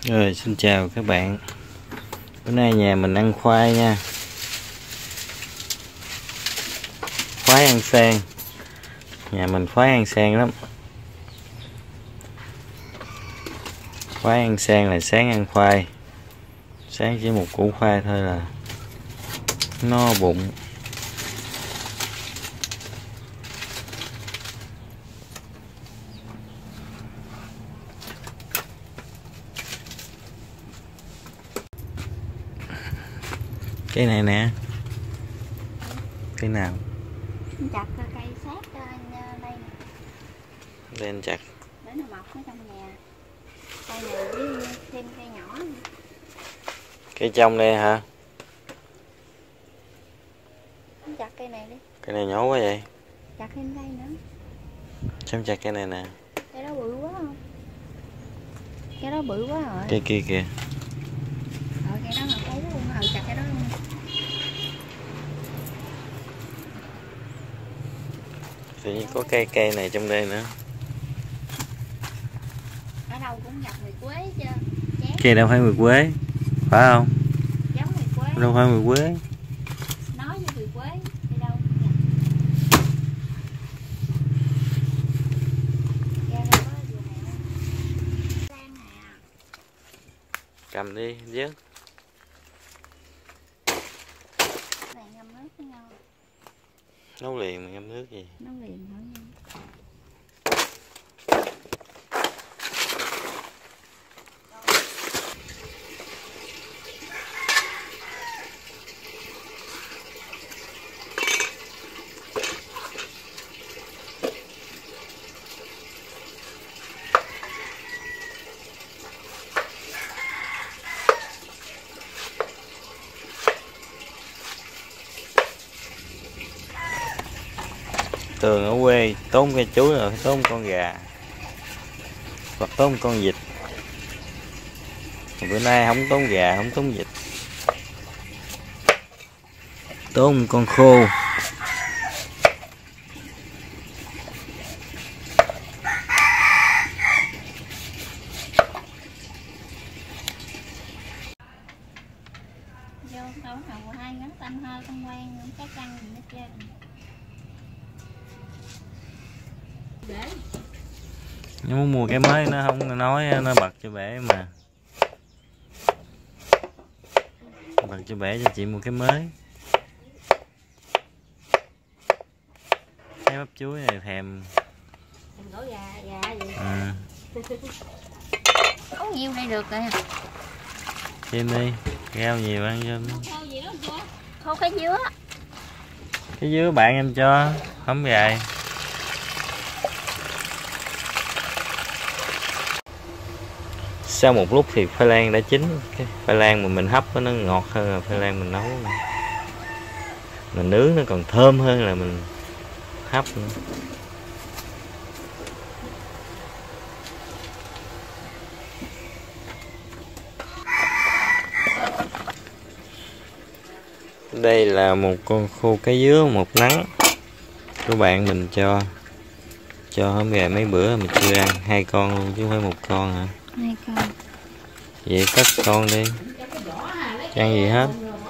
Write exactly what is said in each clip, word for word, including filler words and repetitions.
Rồi, xin chào các bạn. Bữa nay nhà mình ăn khoai nha. Khoái ăn sen. Nhà mình khoái ăn sen lắm. Khoái ăn sen là sáng ăn khoai. Sáng chỉ một củ khoai thôi là no bụng. Cái này nè. Cái nào? Chặt cây sát đây nè. Đây anh chặt. Để nó mọc ở trong nhà. Cây này với thêm cây nhỏ. Cây trong đây hả? Chặt cây này đi. Cây này nhỏ quá vậy. Chặt thêm cây nữa. Chăm chặt cây này nè. Cây đó bự quá không? Cái đó bự quá rồi. Cây kia kìa. Ờ, cây đó là cấu luôn. Ờ, chặt cái đó luôn. Tự nhiên có cây cây này trong đây nữa. Ở đâu cũng gặp người quế chứ. Cây đâu phải người quế, phải không? Giống người quế. Đâu phải người quế. Nói với người quế đi đâu cũng gặp. Ra đâu có vừa nè. Lan nè. Cầm đi, vớt. Này ngâm nước với nhau. Nấu liền mà ngâm nước gì? Nấu liền thôi nha. Thường ở quê tốn cây chuối rồi tốn con gà hoặc tốn con vịt. Bữa nay không tốn gà, không tốn vịt, tốn con khô. Vô đâu nào hai ngắn tanh hơi không quen không cái căng gì hết trơn. Để Nếu muốn mua cái mới nó không nói, nó bật cho bể mà. Bật cho bể cho chị mua cái mới. Cái bắp chuối này thèm. thèm gỏi gà gà gì. À. Có nhiêu đây được rồi. Thêm đi, rau nhiều ăn cho nó. Khô gì đó chưa? Khô cái dứa. Cái dứa bạn em cho, hấm gài. Sau một lúc thì khoai lang đã chín. Cái khoai lang mà mình hấp nó ngọt hơn là khoai lang mình nấu. Mình nướng nó còn thơm hơn là mình hấp nữa. Đây là một con khô cái dứa một nắng của bạn mình cho. Cho hôm gà mấy bữa mình chưa ăn. Hai con luôn chứ không phải một con hả? Hai con. Vậy cắt con đi. Ăn gì hết?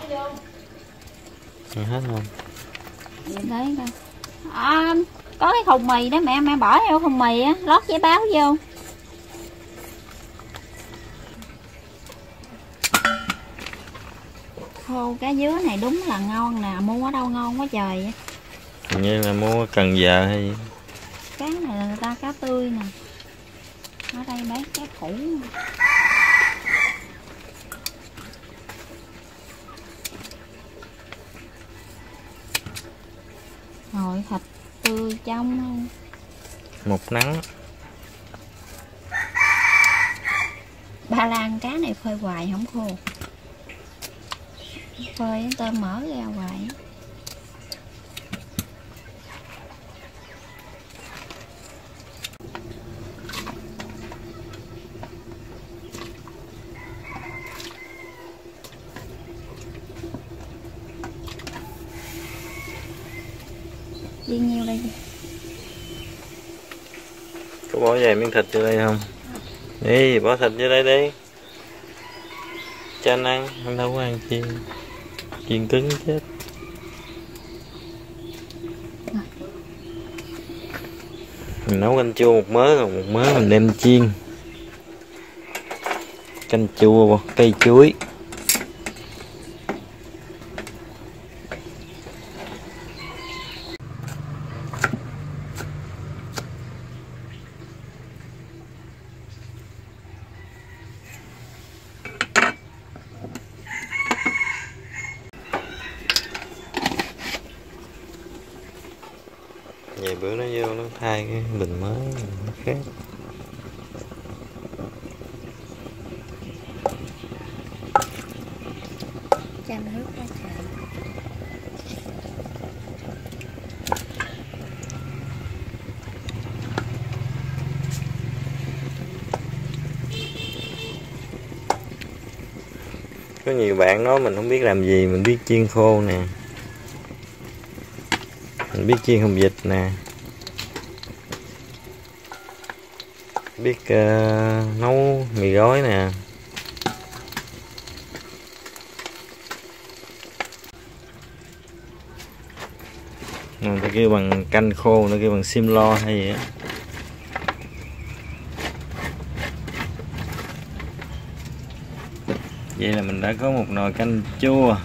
Ăn hết không? Đấy coi. À, có cái thùng mì đó mẹ mẹ bỏ theo thùng mì á, lót giấy báo vô. Khô cá dứa này đúng là ngon nè, mua ở đâu ngon quá trời vậy. Hình như là mua Cần Giờ hay gì? Cá này là người ta cá tươi nè. Ở đây bán cá cũ. Rồi thịt tươi trong luôn. Một nắng. Ba Lan cá này phơi hoài không khô. Phơi tôm mỡ ra hoài. Đi nhiêu đây? Có bỏ vài miếng thịt vô đây không? Đi, bỏ thịt vô đây đi. cho anh ăn, anh đâu có ăn chiên. Chiên cứng chết. Mình nấu canh chua một mớ, rồi một mớ mình đem chiên. Canh chua cây chuối. Vậy bữa nó vô nó thay cái bình mới nó khác. Chăm nước quá trời. Có nhiều bạn nói mình không biết làm gì, mình biết chiên khô nè, mình biết chiên hồng vịt nè, biết uh, nấu mì gói nè. Người ta kêu bằng canh khô, người ta kêu bằng sim lo hay gì á. Vậy là mình đã có một nồi canh chua.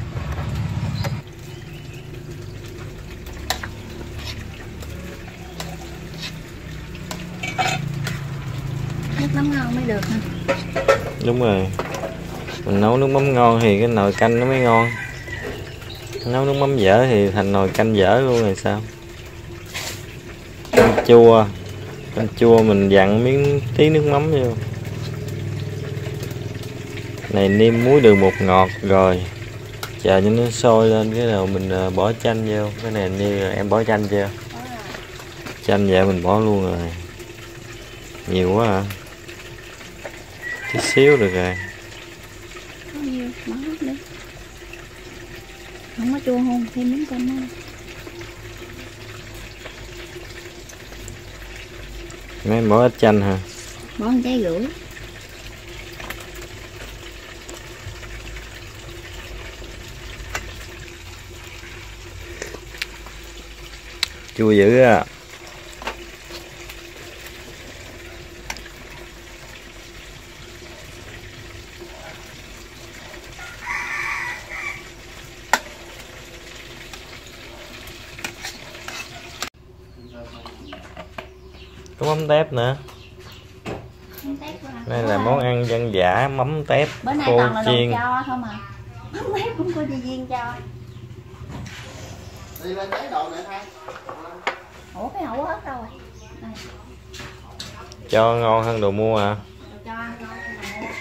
Nước mắm ngon mới được hả? Đúng rồi. Mình nấu nước mắm ngon thì cái nồi canh nó mới ngon. Nấu nước mắm dở thì thành nồi canh dở luôn rồi sao? Canh chua. Canh chua mình dặn miếng tí nước mắm vô. Này nêm muối đường bột ngọt rồi. Chờ cho nó sôi lên cái đầu mình bỏ chanh vô. Cái này như em bỏ chanh chưa? Chanh vậy mình bỏ luôn rồi. Nhiều quá hả? Chút xíu được rồi. Có nhiêu bỏ hết đi. Không có chua không? Thêm miếng canh thôi. Mấy em bỏ ít chanh hả? Bỏ một trái rưỡi. Chua dữ à. Có mắm tép nữa. Đây là món ăn dân dã, mắm tép bữa nay khô toàn là chiên. đồ cho không à. Mắm tép cũng có chị Duyên cho. Đi lên lấy đồ này thay. Ủa cái hũ hết rồi. Đây. Cho ngon hơn đồ mua hả? Đồ cho ăn ngon hơn đồ mua.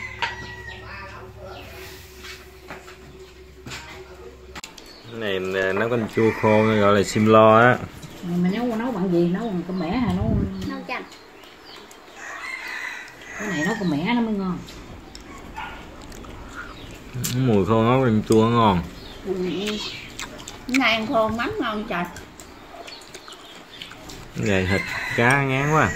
Cái này nấu canh chua khô gọi là sim lo á. Mà nấu nấu bằng gì? Nấu bằng cơm mẻ hả? Nấu Nấu chanh. cái này nấu cơm mẻ nó mới ngon. Mùi khô nấu canh chua ngon. Ừ. Cái này ăn khô mắm ngon trời. Gầy thịt cá ngán quá.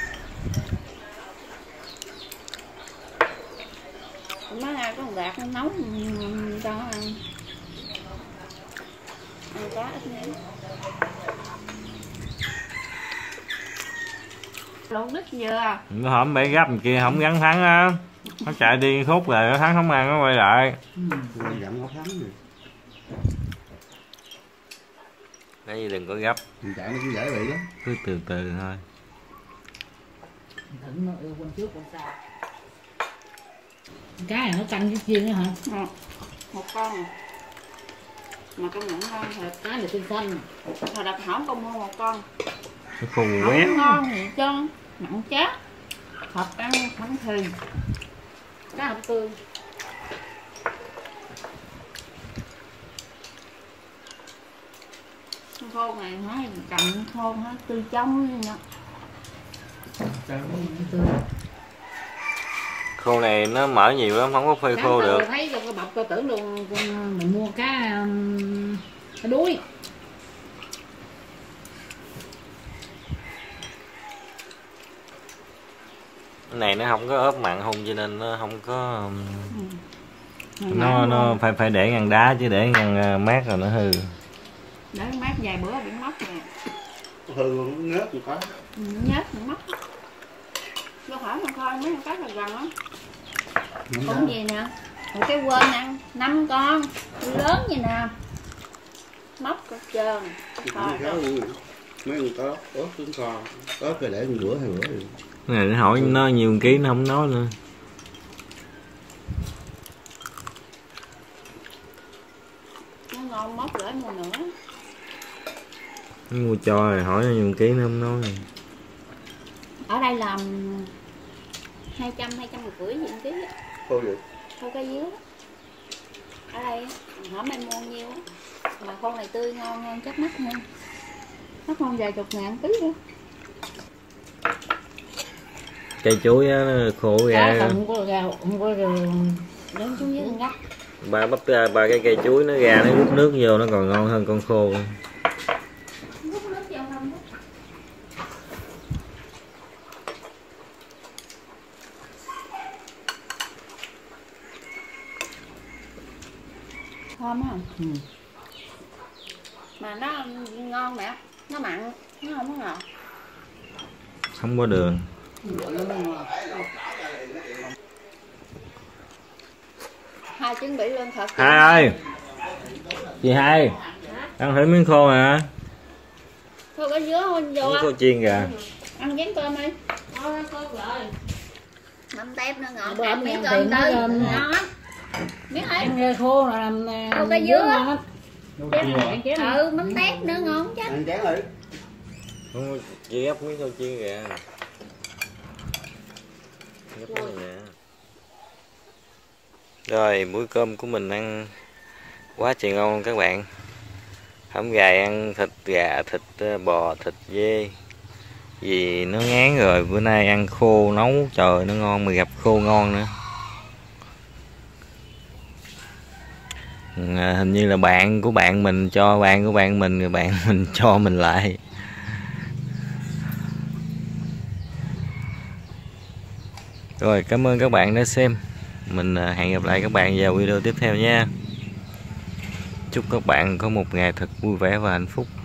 Má ra có một gạt nó nấu cho nó ăn. Ăn cá ít nhé. Lộn đít dừa. Nó hổm bể gấp kia không gắn thắng á. Nó chạy đi khúc rồi nó thắng không ăn nó quay lại. Ừ. Dặm ngọc thắng rồi. Đấy đừng có gấp. Mình chạy nó cũng dễ bị lắm. Cứ từ từ thôi. Thử nó yêu con trước con sau. Cái này nó canh với chiên nữa hả? Ừ. Một con. Mà công nhận ngon thiệt. Cái này tinh xanh. Hồi đặt hỏng con mua một con. Nó khô Không quét. ngon thì trơn. Mặn chát. Thật ăn không thì. Cá hộp tươi. Khô này nói cầm khô nó tươi trong nha. Khô này nó mỡ nhiều lắm, không có phơi khô được. Thấy con cái bọc tôi tưởng luôn mình mua cá um, cá đuối. Cái này nó không có ốp mặn hung cho nên nó không có Ừ. nó nó phải phải để ngăn đá chứ để ngăn mát rồi nó hư. Để mát vài bữa bị mất rồi. Hư luôn, nhớt gì có. Ừ, nhớt bị mất. Đâu phải mà thôi mấy con cá là gần á. Cũng gì nè. Một cái quên ăn năm con lớn như nè. Móc hết trơn. Mấy con có ớt trứng kho, ớt rồi để một bữa hai bữa rồi. Này nó hỏi nó nhiều ký nó không nói nữa. Nó ngon móc gửi mua nữa. Nó mua cho rồi hỏi nó nhiều ký nó không nói. Ở đây làm hai trăm, hai trăm rưỡi gì ký. Thôi vậy. Thôi cái dứa. Ở đây hỏi em mua nhiêu á. Mà con này tươi ngon hơn chắc mắc hơn. Mắc hơn vài chục ngàn ký nữa. Cây chuối á nó khô ra. Không có gạo, không có Đến xuống dưới gắt. Ba bắp ra ba cái cây chuối nó ra nó rút nước vô nó còn ngon hơn con khô. Rút nước vô không đó. Thơm không? Ừ. Mà nó ngon mẹ, nó mặn, nó không có ngọt. Không có đường. Hai chuẩn bị lên thật. Hai ơi. Chị Hai. Ăn thử miếng khô hả? Thôi có dứa không vô Miếng á. khô chiên kìa. Ăn chén cơm đi. Thôi con rồi. Mắm tép nó ngọt, Bữa ăn ăn miếng tiền cơm nó tư. cơm. Ngon á. Miếng ấy. Ăn rau khô là làm Thôi cái dứa. ngon. Chén này, Ừ, mắm tép nữa ngon chứ. Ăn chén đi. Không, chị gấp miếng khô chiên kìa. Gấp cái này nè. Rồi bữa cơm của mình ăn quá trời ngon các bạn. Hổm gài ăn thịt gà, thịt bò, thịt dê. Vì nó ngán rồi, bữa nay ăn khô nấu trời nó ngon, mà gặp khô ngon nữa. À, hình như là bạn của bạn mình cho bạn của bạn mình rồi bạn mình cho mình lại. Rồi cảm ơn các bạn đã xem. Mình hẹn gặp lại các bạn vào video tiếp theo nha. Chúc các bạn có một ngày thật vui vẻ và hạnh phúc.